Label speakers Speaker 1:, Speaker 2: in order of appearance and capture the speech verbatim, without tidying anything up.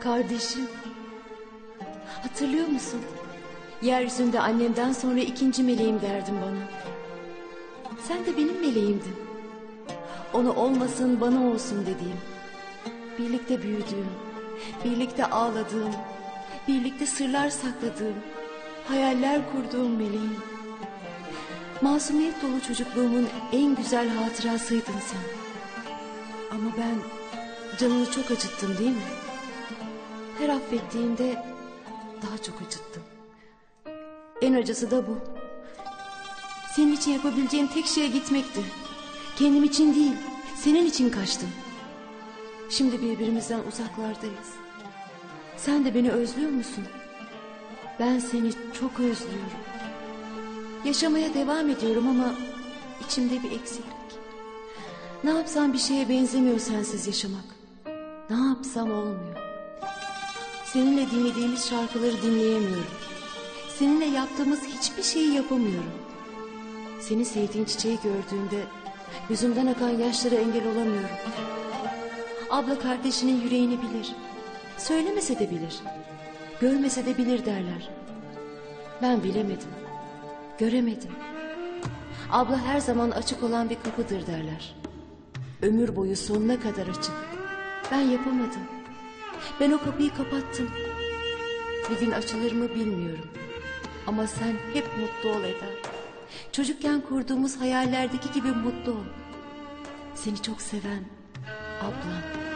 Speaker 1: Kardeşim. Hatırlıyor musun? Yeryüzünde annemden sonra ikinci meleğim derdin bana. Sen de benim meleğimdin. Onu olmasın bana olsun dediğim. Birlikte büyüdüğüm, birlikte ağladığım, birlikte sırlar sakladığım, hayaller kurduğum meleğim. Masumiyet dolu çocukluğumun en güzel hatırasıydın sen. Ama ben canını çok acıttım değil mi? Her affettiğinde daha çok acıttım. En acısı da bu. Senin için yapabileceğim tek şeye gitmekti. Kendim için değil, senin için kaçtım. Şimdi birbirimizden uzaklardayız. Sen de beni özlüyor musun? Ben seni çok özlüyorum. Yaşamaya devam ediyorum ama içimde bir eksiklik. Ne yapsam bir şeye benzemiyor sensiz yaşamak. Ne yapsam olmuyor. Seninle dinlediğimiz şarkıları dinleyemiyorum. Seninle yaptığımız hiçbir şeyi yapamıyorum. Seni sevdiğin çiçeği gördüğümde gözümden akan yaşlara engel olamıyorum. Abla kardeşinin yüreğini bilir. Söylemese de bilir. Görmese de bilir derler. Ben bilemedim. Göremedim. Abla her zaman açık olan bir kapıdır derler. Ömür boyu sonuna kadar açık. Ben yapamadım. Ben o kapıyı kapattım. Bir gün açılır mı bilmiyorum. Ama sen hep mutlu ol Eda. Çocukken kurduğumuz hayallerdeki gibi mutlu ol. Seni çok seven ablam.